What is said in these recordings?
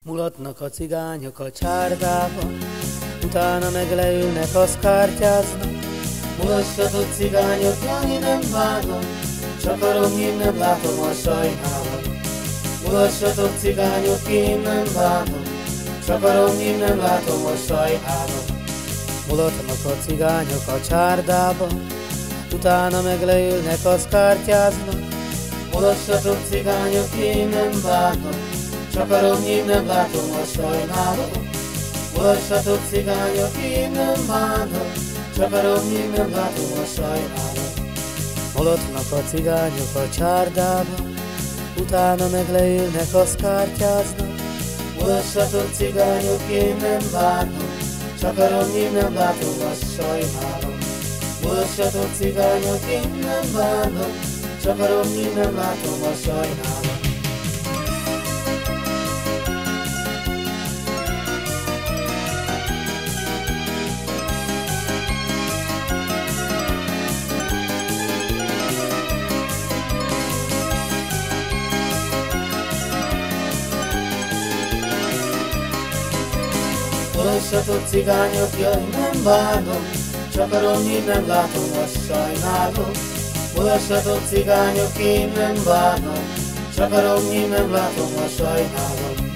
Mulatnak a cigányok a csárdában, utána meg leülnek, azt kártyáznak. Mulassatok cigányok, Jani, nem bánom, csak a romnyim nem látom, a sajnálom. Mulassatok cigányok, én nem bánom, csak a romnyim nem látom, a sajnálom. Mulatnak a cigányok a csárdában, utána meg leülnek, azt kártyáznak. Mulassatok cigányok, én nem bánom, csak a romnyim nem látom, a sajnálom. Mulassatok cigányok, én nem bánom, csak a romnyim nem látom, a sajnálom. Mulatnak a cigányok a csárdában, utána meg leülnek, azt kártyáznak. Mulassatok cigányok, én nem bánom, csak a romnyim nem látom, a sajnálom. Mulassatok cigányok, én nem bánom, csak a romnyim nem látom, a sajnálom. Mulassatok cigányok, jaj, nem bánom, csak a romnyim nem látom, azt sajnálom. Mulassatok cigányok, én nem bánom, csak a romnyim nem látom, azt sajnálom.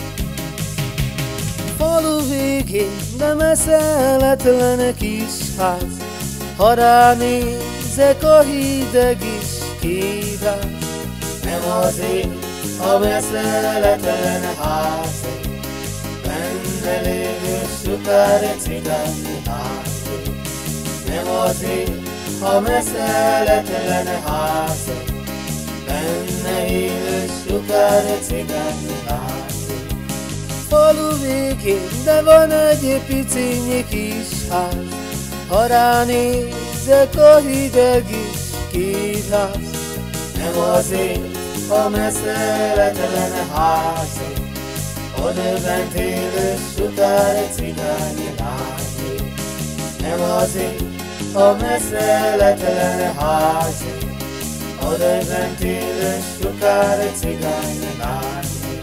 Falu végén nem eszeletlen kis ház, ha ránézek, a hideg is kíván. Nem azért a meszeletlen házé, benne lévő sukár cigányi házé. Nem azért a meszeletlen házé, benne élő sukár cigányi házé. Falu végén, de van egy picinyi kis ház, ha ránézek, a hideg is kíván. Nem azért a meszeletlen házé, odabent élő sukár cigányi házé. Nem azért a meszeletlen házé, odabent élő sukár cigányi házé.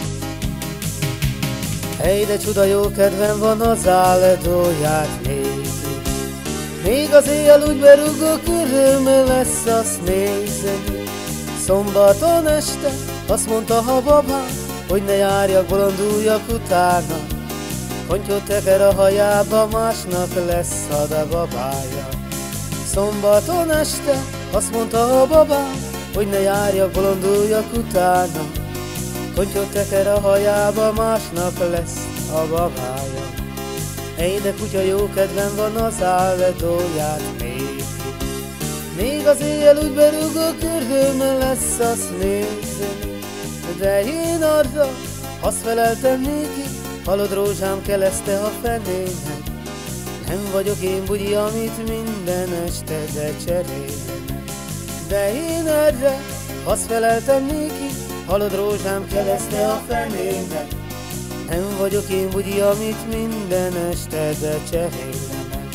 Hey, de csuda jó kedvem van az álledóját nézni, még az éjjel úgy berúgok, öröm lesz azt nézni. Szombaton este azt mondta a babám, hogy ne járjak, bolonduljak utána. Kontyot teker a hajába, másnap lesz a babája. Szombaton este azt mondta a babám, hogy ne járjak, bolonduljak utána. Kontyot teker a hajába, másnap lesz a babája. Hey, de kutya jó kedvem van az álledóját nézni, még az éjjel úgy berúgok, öröm lesz azt nézni. De én arra azt feleltem néki, halod rózsám, keleszte a fenének. Nem vagyok én bugyi, amit minden este de cserélnek. De én erre azt feleltem néki, halod rózsám, keleszte a fenének. Nem vagyok én bugyi, amit minden este de cserélnek.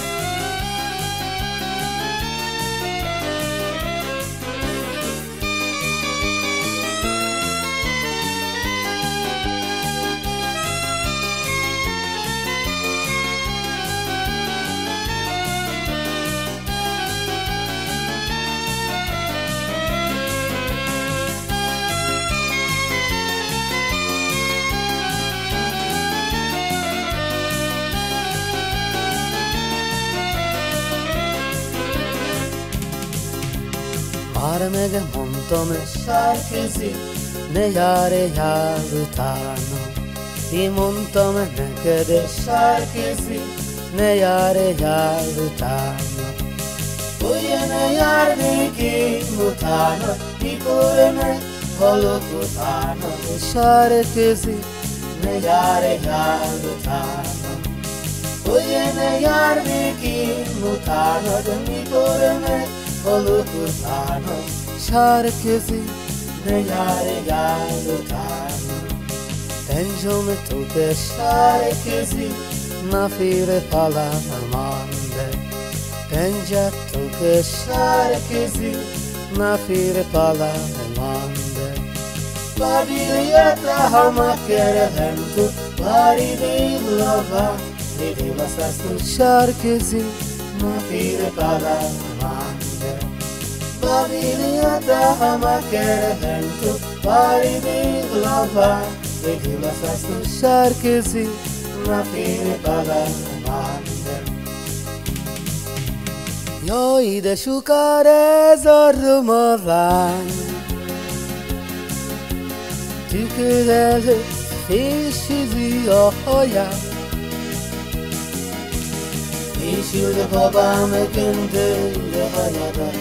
Már megmondtam, sárközi, ne jár utána. Én mondtam neked, sárközi, ne jár utána. Hogy ne járnék én utána, mikor meghalok utána. Sárközi, ne jár utána. Hogy ne járnék én utána, de mikor meghalok utána. Sárközi, ne jár utána. Tengiom tutte sárközi, na fire palamande. Tengia tutte sárközi, na fire palamande. Pabiliata hamakerelento, paride lava, vedi la sasto sharkezi, ma fire para mande. Pabiliata hamakerelento, paride lava, vedi la sasto sharkezi, ma fire para mande. Jaj, de sukar ez a romavány, tükör előtt fésüli a haját, fésül a babám göndörre hajadat.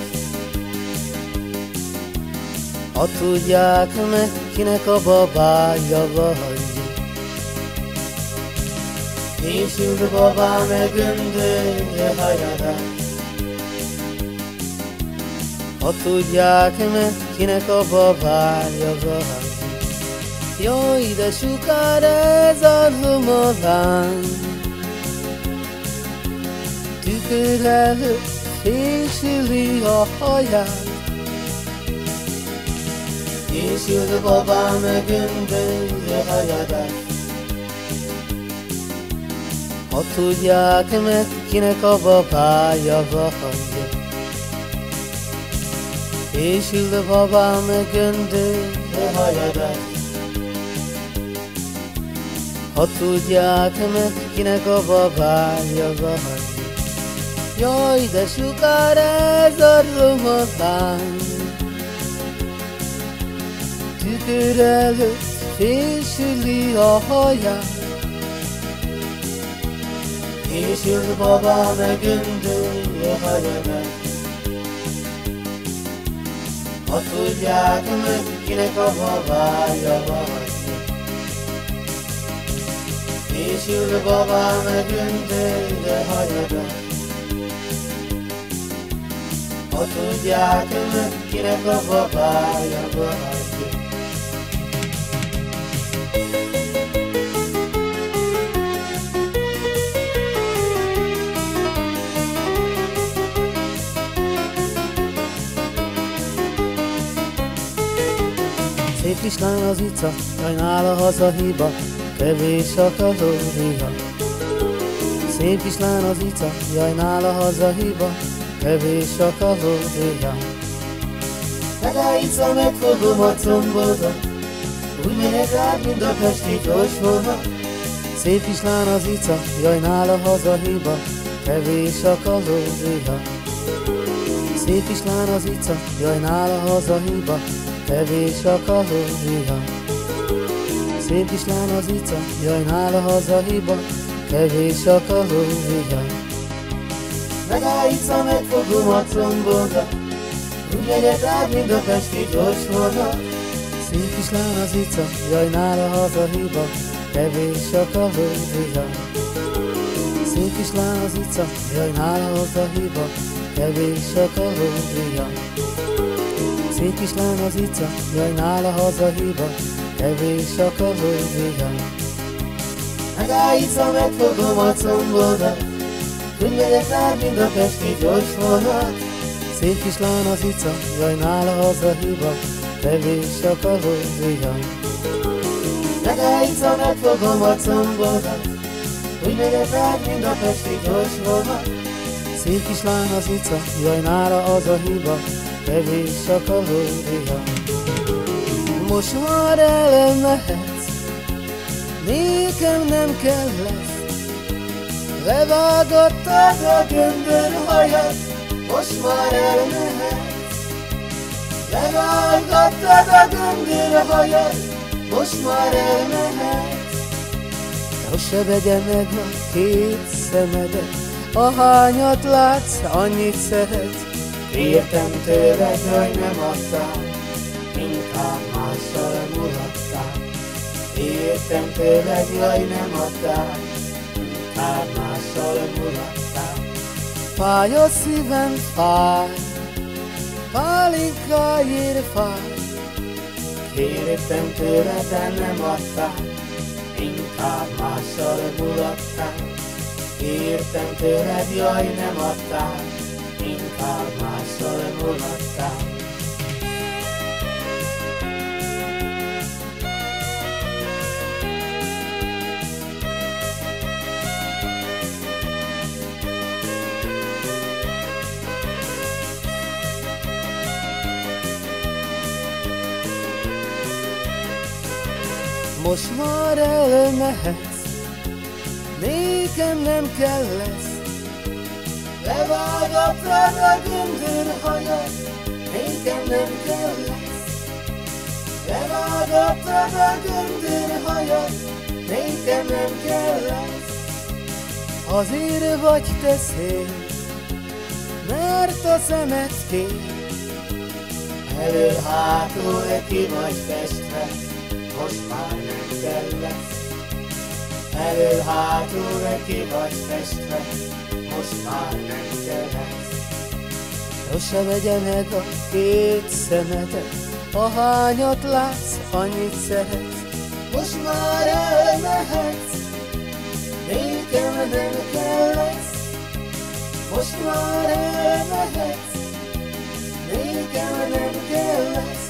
Ha tudják meg, kinek a babája vagy, fésül a babám göndörre hajadat. Ha tudják meg, kinek a babája vagy. Jaj, de sukár ez a romavány, tükör előtt fésüli a haját, fésül a babám göndörre hajadat. Ha tudják meg, kinek a babája vagy, fésül a babám göndörre hajadat. Ha tudják meg, kinek a babája vagy. Jaj, de sukár ez a romavány, tükör előtt fésüli a haját, fésül a babám göndörre hajadat. Ha tudják meg, kinek a babája vagy, fésül a babám göndörre hajadat. Ha tudják meg, kinek a babája vagy. Szép kislány az ica, jaj nála hazahiba, kevés a kalória. Szép kislány az ica, jaj nála hazahiba, kevés a kalória. Meg a ica, megfogom a combodat, úgy megyek rád, mint a pesti gyorsvonat. Szép kislány az ica, jaj nála hazahiba, kevés a kalória. Szép kislány az ica, jaj nála hazahiba, kevés a kalória. Szép kislány az ica, jaj nála hazahiba, kevés a kalória. Meg a ica, megfogom a combodat, úgy megyek rád, mint a pesti gyorsvonat. Szép kislány az ica, jaj nála hazahiba, kevés a kalória. Szép kislány az ica, jaj nála hazahiba, kevés a kalória. Szép kislány az ica, jaj nála hazahiba, kevés a kalória. Meg a ica, megfogom a combodat, úgy megyek rád, mint a pesti gyorsvonat. Szép kislány az ica, jaj nála hazahiba, kevés a kalória. Meg a ica, megfogom a combodat, úgy megyek rád, mint a pesti gyorsvonat. Szép kislány az ica, jaj nála hazahiba, kevés a kalória. Most már elmehetsz, nékem nem kell lesz. Levágattad a göndörhajat, most már elmehetsz. Levágattad a göndörhajat, most már elmehetsz. Sose vegye meg a két szemedet, ahányat látsz, annyit szeretsz. Kértem tőled, jaj nem adtál, inkább mással mulattál. Kértem tőled, jaj nem adtál, inkább mással mulattál. Fáj a szívem, fáj, pálinkáért fáj. Kértem tőled, de nem adtál, inkább mással mulattál. Kértem tőled, jaj nem adtál, inkább mással mulattál. most már elmehetsz, nékem nem kell lesz. Levágattad a göndörhajat, nékem nem kell lesz. Levágattad a göndörhajat, nékem nem kell lesz. Azért vagy te szép, mert a szemed kék. Elől-hátul ki vagy festve, most már nem kell lesz. Elől-hátul ki vagy festve, most már nem kell lesz. Sose vegye meg a két szemedet, ahányat látsz, annyit szeretsz. Most már elmehetsz, nékem nem kell lesz. Most már elmehetsz, nékem nem kell lesz.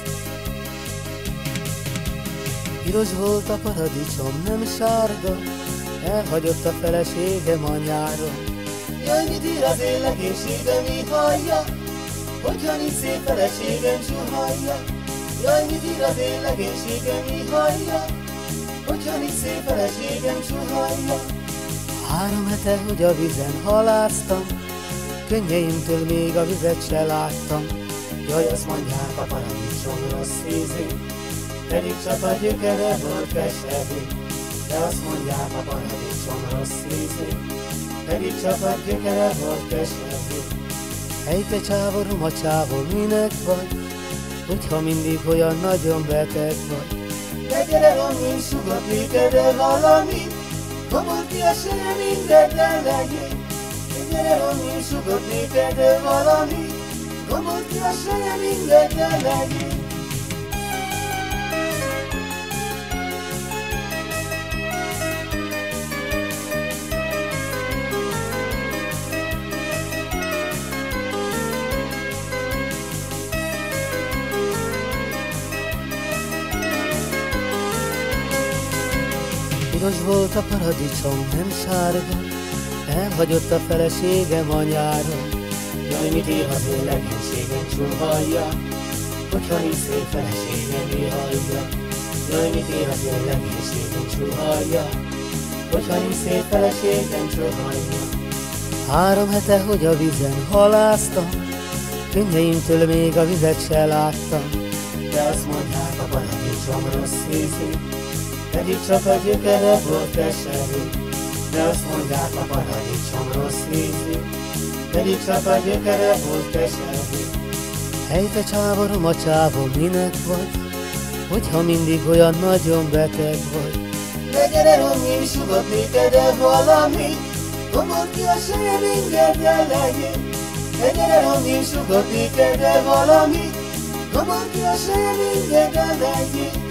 Piros volt a paradicsom, nem sárga, elhagyott a feleségem a nyáron. Jaj, mit ír az én legénységem, mi hallja, hogyha nincs szép feleségem, suhallja. Jaj, mit ír az én legénységem, mi hallja, hogyha nincs szép feleségem, suhallja. 3 hete, hogy a vízen haláztam, könnyeimtől még a vizet se láttam. Jaj, azt mondják, a paradicsom rossz ízű, pedig csak a gyökere volt keserű. De azt mondják, a paradicsom rossz ízű, pedig csak a gyökere volt keserű. Hey, te csávorom, a csávó, minek vagy? Hogyha mindig olyan nagyon beteg vagy. De gyere, onnan sugatni, de valami, gomol ki a seje, mindeddel legyél. De gyere, onnan sugatni, de valami, gomol ki a seje, mindeddel legyél. Piros volt a paradicsom, nem sárga, elhagyott a feleségem a nyáron. Jaj, mit ér az én legénységem, csuhallja, hogyha nincs szép feleségem, mi hallja. Jaj, mit ér az én legénységem, csuhallja, hogyha nincs szép feleségem, csuhallja. 3 hete, hogy a vízen haláztam, könnyeimtől még a vizet se láttam. De azt mondják, a paradicsom rossz ízű, pedig csak a gyökere volt keserű. De azt mondják, a paradicsom rossz ízű, pedig csak a gyökere volt keserű. Hey, te csávorom, a csávó, minek vagy? Hogyha mindig olyan nagyon beteg vagy. De gyere, onnan sugatni, de valami, gomol ki a seje, mindeddel legyél. De gyere, onnan sugatni, de valami, gomol ki a seje, mindeddel legyél.